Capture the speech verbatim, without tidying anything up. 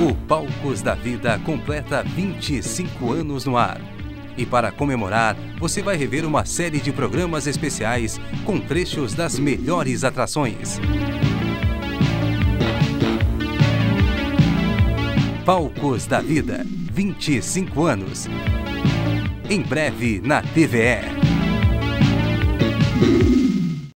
O Palcos da Vida completa vinte e cinco anos no ar. E para comemorar, você vai rever uma série de programas especiais com trechos das melhores atrações. Palcos da Vida, vinte e cinco anos. Em breve na T V E.